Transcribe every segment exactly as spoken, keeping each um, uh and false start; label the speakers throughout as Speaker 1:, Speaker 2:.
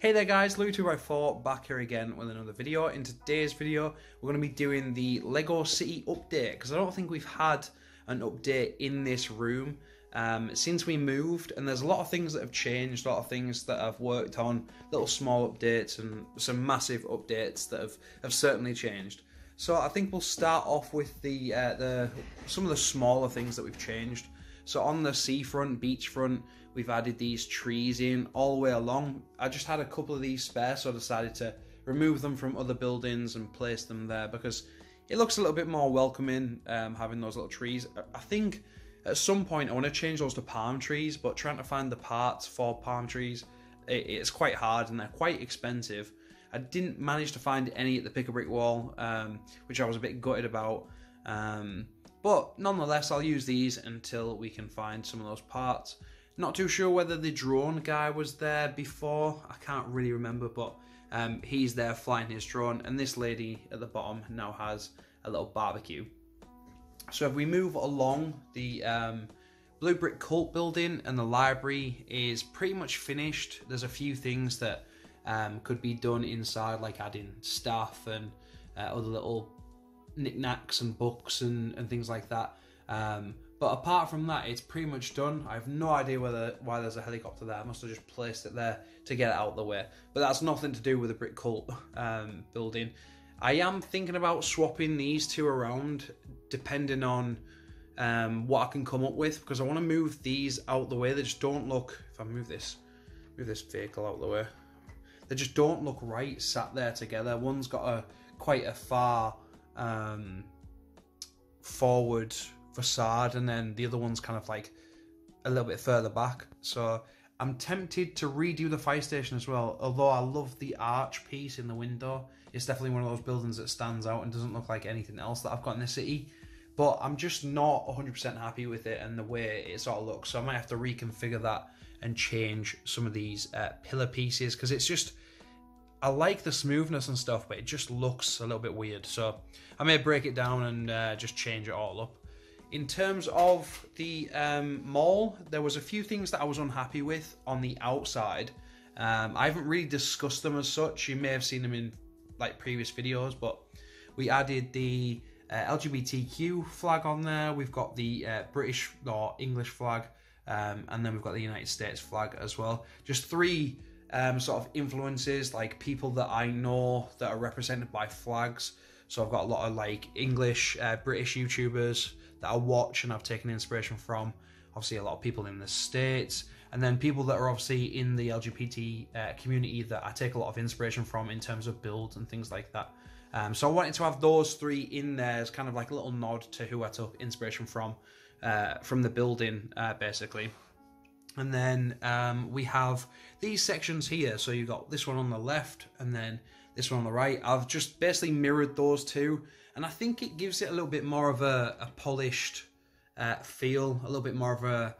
Speaker 1: Hey there guys, Louis two by four back here again with another video. In today's video, we're going to be doing the Lego City update because I don't think we've had an update in this room um, since we moved, and there's a lot of things that have changed, a lot of things that I've worked on, little small updates and some massive updates that have, have certainly changed. So I think we'll start off with the, uh, the some of the smaller things that we've changed. So on the seafront, beachfront, we've added these trees in all the way along. I just had a couple of these spare, so I decided to remove them from other buildings and place them there because it looks a little bit more welcoming um, having those little trees. I think at some point I want to change those to palm trees, but trying to find the parts for palm trees, it, it's quite hard and they're quite expensive. I didn't manage to find any at the Pick a Brick Wall, um, which I was a bit gutted about. Um, but nonetheless, I'll use these until we can find some of those parts. Not too sure whether the drone guy was there before. I can't really remember, but um, he's there flying his drone, and this lady at the bottom now has a little barbecue. So if we move along, the um, Blue Brick Cult building and the library is pretty much finished. There's a few things that um, could be done inside, like adding staff and uh, other little knickknacks and books and, and things like that. Um, But apart from that, it's pretty much done. I have no idea whether why there's a helicopter there. I must have just placed it there to get it out of the way. But that's nothing to do with the Brick Cult um, building. I am thinking about swapping these two around depending on um, what I can come up with, because I want to move these out the way. They just don't look, if I move this, move this vehicle out the way, they just don't look right sat there together. One's got a quite a far um, forward facade, and then the other one's kind of like a little bit further back. So I'm tempted to redo the fire station as well, although I love the arch piece in the window. It's definitely one of those buildings that stands out and doesn't look like anything else that I've got in the city, but I'm just not one hundred percent happy with it and the way it sort of looks, so I might have to reconfigure that and change some of these uh, pillar pieces, because it's just, I like the smoothness and stuff, but it just looks a little bit weird. So I may break it down and uh, just change it all up. In terms of the um, mall, there was a few things that I was unhappy with on the outside. Um, I haven't really discussed them as such. You may have seen them in like previous videos, but we added the uh, L G B T Q flag on there. We've got the uh, British or English flag, um, and then we've got the United States flag as well. Just three um, sort of influences, like people that I know that are represented by flags. So I've got a lot of like English, uh, British YouTubers that I watch and I've taken inspiration from. Obviously a lot of people in the States, and then people that are obviously in the L G B T uh, community that I take a lot of inspiration from in terms of builds and things like that. Um, so I wanted to have those three in there as kind of like a little nod to who I took inspiration from, uh, from the building uh, basically. And then um, we have these sections here. So you've got this one on the left and then this one on the right. I've just basically mirrored those two, and I think it gives it a little bit more of a, a polished uh, feel, a little bit more of a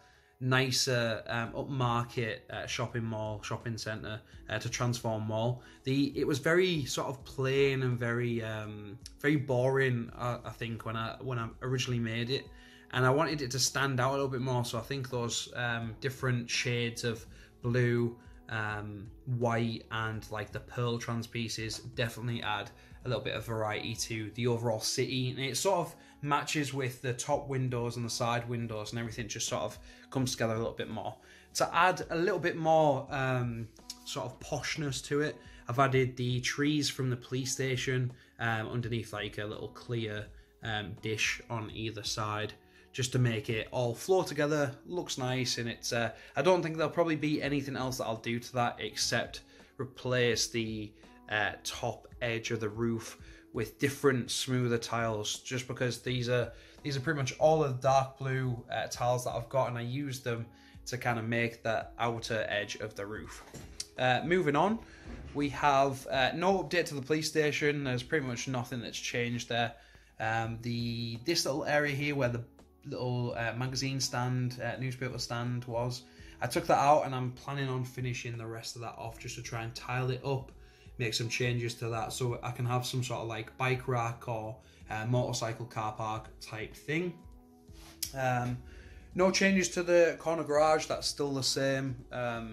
Speaker 1: nicer um, upmarket uh, shopping mall, shopping centre uh, to Transform Mall. The it was very sort of plain and very um, very boring. Uh, I think when I when I originally made it, and I wanted it to stand out a little bit more. So I think those um, different shades of blue, um, white, and like the pearl trans pieces definitely add a little bit of variety to the overall city, and it sort of matches with the top windows and the side windows, and everything just sort of comes together a little bit more. To add a little bit more um, sort of poshness to it, I've added the trees from the police station um, underneath like a little clear um, dish on either side, just to make it all flow together. Looks nice, and it's uh, I don't think there'll probably be anything else that I'll do to that except replace the uh, top edge of the roof with different smoother tiles, just because these are these are pretty much all of the dark blue uh, tiles that I've got, and I use them to kind of make the outer edge of the roof. Uh, moving on, we have uh, no update to the police station. There's pretty much nothing that's changed there. Um, the this little area here where the little uh, magazine stand, uh, newspaper stand was, I took that out, and I'm planning on finishing the rest of that off just to try and tile it up, make some changes to that so I can have some sort of like bike rack or uh, motorcycle car park type thing. Um, no changes to the corner garage, that's still the same. Um,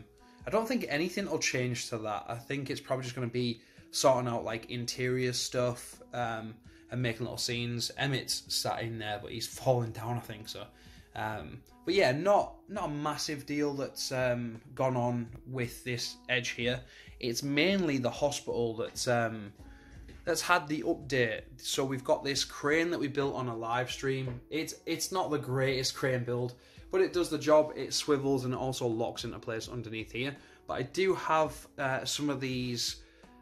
Speaker 1: I don't think anything will change to that. I think it's probably just going to be sorting out like interior stuff um, and making little scenes. Emmett's sat in there, but he's fallen down, I think so. Um, but yeah, not not a massive deal that's um, gone on with this edge here. It's mainly the hospital that's um, that's had the update. So we've got this crane that we built on a live stream. It's it's not the greatest crane build, but it does the job. It swivels and it also locks into place underneath here. But I do have uh, some of these.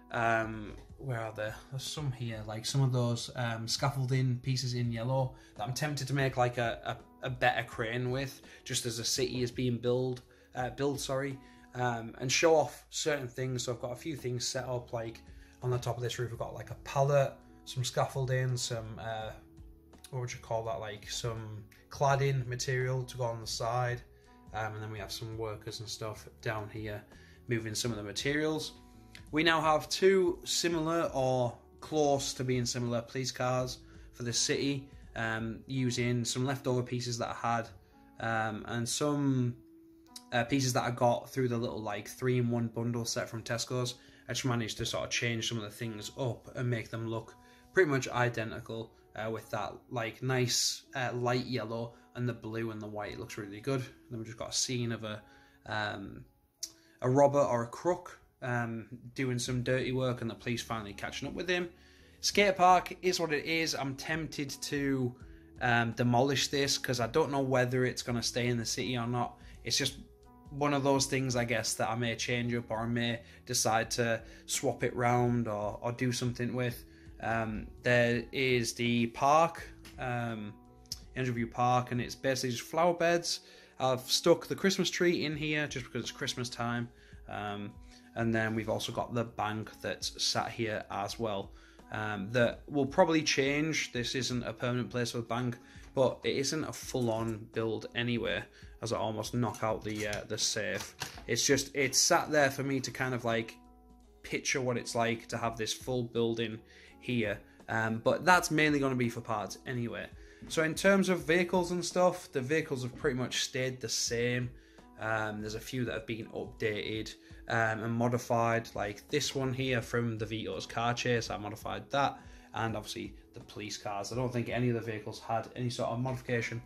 Speaker 1: Um, where are there? There's some here, like some of those um, scaffolding pieces in yellow that I'm tempted to make like a, a, a better crane with, just as a city is being build, uh, build, sorry, um, and show off certain things. So I've got a few things set up, like on the top of this roof, we've got like a pallet, some scaffolding, some, uh, what would you call that, like some cladding material to go on the side, um, and then we have some workers and stuff down here moving some of the materials. We now have two similar or close to being similar police cars for the city, um, using some leftover pieces that I had um, and some uh, pieces that I got through the little like three in one bundle set from Tesco's. I just managed to sort of change some of the things up and make them look pretty much identical uh, with that like nice uh, light yellow and the blue and the white. It looks really good. And then we just got a scene of a um, a robber or a crook Um, doing some dirty work and the police finally catching up with him. Skate park is what it is. I'm tempted to um, demolish this because I don't know whether it's going to stay in the city or not. It's just one of those things, I guess, that I may change up or I may decide to swap it round or, or do something with. Um, there is the park, um, Angel Park, and it's basically just flower beds. I've stuck the Christmas tree in here just because it's Christmas time. Um, And then we've also got the bank that's sat here as well. Um, that will probably change. This isn't a permanent place for the bank, but it isn't a full-on build anyway, as I almost knock out the uh, the safe. It's just, it's sat there for me to kind of like picture what it's like to have this full building here. Um, but that's mainly going to be for parts anyway. So in terms of vehicles and stuff, the vehicles have pretty much stayed the same. Um, there's a few that have been updated um, and modified, like this one here from the Vito's car chase. I modified that, and obviously the police cars. I don't think any of the vehicles had any sort of modification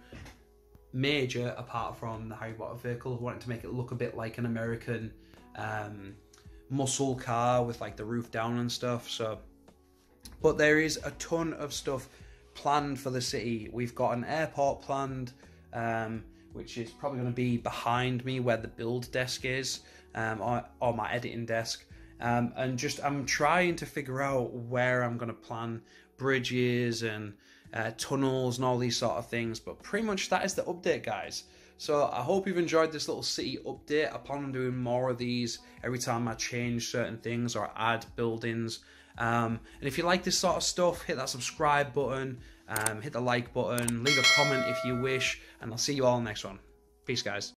Speaker 1: major apart from the Harry Potter vehicle. I wanted to make it look a bit like an American um, muscle car with like the roof down and stuff. So, but there is a ton of stuff planned for the city. We've got an airport planned, um, which is probably going to be behind me where the build desk is, um, or, or my editing desk. Um, and just, I'm trying to figure out where I'm going to plan bridges and uh, tunnels and all these sort of things. But pretty much that is the update, guys. So I hope you've enjoyed this little city update. I plan on doing more of these every time I change certain things or add buildings. Um, and if you like this sort of stuff, hit that subscribe button, um, hit the like button, leave a comment if you wish, and I'll see you all next one. Peace, guys.